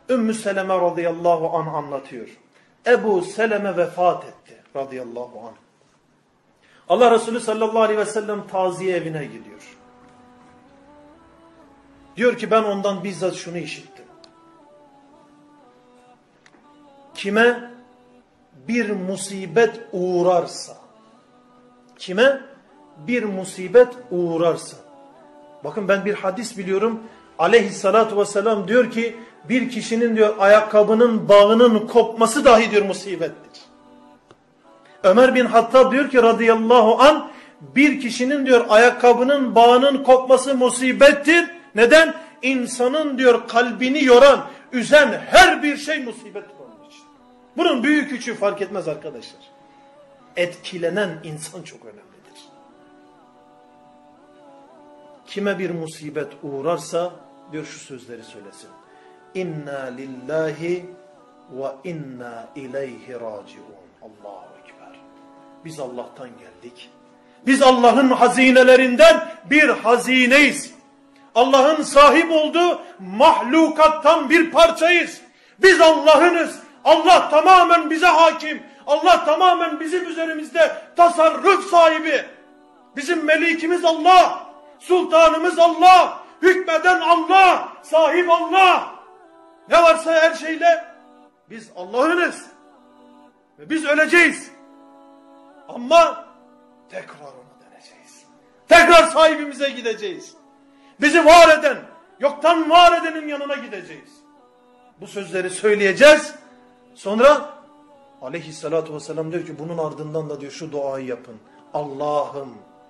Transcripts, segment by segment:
Ümmü Seleme radıyallahu anh anlatıyor. Ebu Seleme vefat etti radıyallahu anh. Allah Resulü sallallahu aleyhi ve sellem taziye evine gidiyor. Diyor ki ben ondan bizzat şunu işittim. Kime bir musibet uğrarsa, kime bir musibet uğrarsa, bakın ben bir hadis biliyorum, aleyhissalatu vesselam diyor ki bir kişinin diyor ayakkabının bağının kopması dahi diyor musibettir. Ömer bin Hattab diyor ki radıyallahu an bir kişinin diyor ayakkabının bağının kopması musibettir. Neden? İnsanın diyor kalbini yoran, üzen her bir şey musibettir onun için. Bunun büyük küçüğü fark etmez arkadaşlar. Etkilenen insan çok önemlidir. Kime bir musibet uğrarsa diyor şu sözleri söylesin. İnna lillahi ve inna ileyhi raciun. Allahu Ekber. Biz Allah'tan geldik. Biz Allah'ın hazinelerinden bir hazineyiz. Allah'ın sahip olduğu mahlukattan bir parçayız. Biz Allah'ınız. Allah tamamen bize hakim. Allah tamamen bizim üzerimizde tasarruf sahibi. Bizim melikimiz Allah. Sultanımız Allah. Hükmeden Allah. Sahip Allah. Ne varsa her şeyle biz Allah'ınız. Ve biz öleceğiz. Ama tekrar ona döneceğiz. Tekrar sahibimize gideceğiz. Bizi var eden, yoktan var edenin yanına gideceğiz. Bu sözleri söyleyeceğiz. Sonra aleyhissalatu vesselam diyor ki bunun ardından da diyor şu duayı yapın. Allah'ım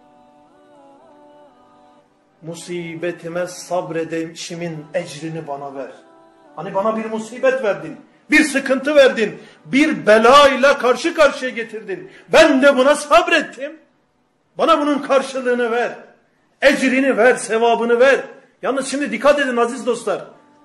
musibetime sabredişimin ecrini bana ver. Hani bana bir musibet verdin, bir sıkıntı verdin, bir belayla karşı karşıya getirdin. Ben de buna sabrettim. Bana bunun karşılığını ver. Ecrini ver, sevabını ver. Yalnız şimdi dikkat edin aziz dostlar.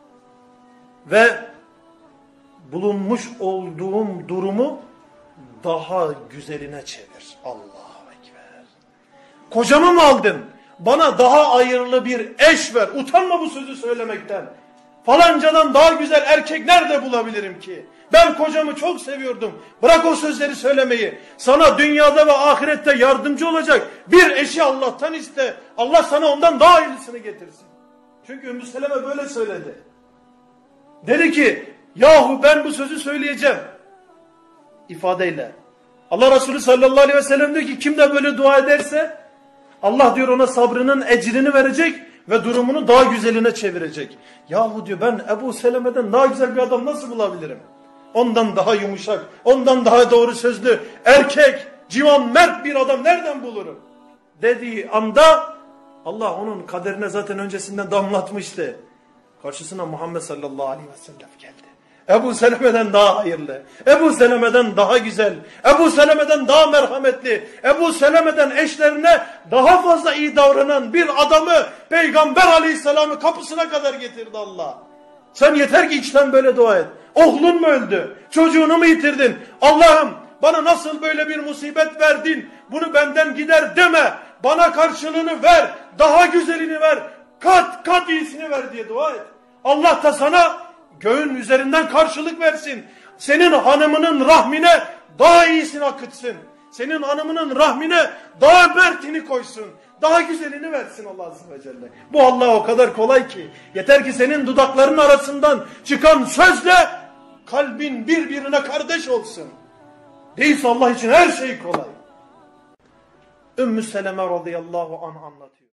Ve bulunmuş olduğum durumu daha güzeline çevir. Allahu Ekber. Kocamı mı aldın? Bana daha hayırlı bir eş ver. Utanma bu sözü söylemekten. Falancadan daha güzel erkek nerede bulabilirim ki? Ben kocamı çok seviyordum. Bırak o sözleri söylemeyi. Sana dünyada ve ahirette yardımcı olacak bir eşi Allah'tan iste. Allah sana ondan daha iyisini getirsin. Çünkü Ümmü Seleme böyle söyledi. Dedi ki yahu ben bu sözü söyleyeceğim. İfadeyle. Allah Resulü sallallahu aleyhi ve sellem diyor ki kim de böyle dua ederse Allah diyor ona sabrının ecrini verecek ve durumunu daha güzeline çevirecek. Yahu diyor ben Ebu Seleme'den daha güzel bir adam nasıl bulabilirim? Ondan daha yumuşak, ondan daha doğru sözlü, erkek, civan, mert bir adam nereden bulurum? Dediği anda Allah onun kaderine zaten öncesinden damlatmıştı. Karşısına Muhammed sallallahu aleyhi ve sellem geldi. Ebu Seleme'den daha hayırlı, Ebu Seleme'den daha güzel, Ebu Seleme'den daha merhametli, Ebu Seleme'den eşlerine daha fazla iyi davranan bir adamı Peygamber aleyhisselamı kapısına kadar getirdi Allah. Sen yeter ki içten böyle dua et. Oğlun mu öldü? Çocuğunu mu yitirdin? Allah'ım bana nasıl böyle bir musibet verdin? Bunu benden gider deme. Bana karşılığını ver. Daha güzelini ver. Kat kat iyisini ver diye dua et. Allah da sana göğün üzerinden karşılık versin. Senin hanımının rahmine daha iyisini akıtsın. Senin hanımının rahmine daha mertini koysun. Daha güzelini versin Allah Azze ve Celle. Bu Allah o kadar kolay ki. Yeter ki senin dudakların arasından çıkan sözle kalbin birbirine kardeş olsun. Değilse Allah için her şey kolay. Ümmü Seleme radıyallahu anh anlatıyor.